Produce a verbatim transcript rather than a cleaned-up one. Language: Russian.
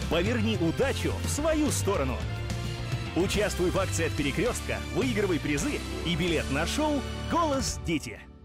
Поверни удачу в свою сторону. Участвуй в акции от «Перекрестка», выигрывай призы и билет на шоу «Голос дети».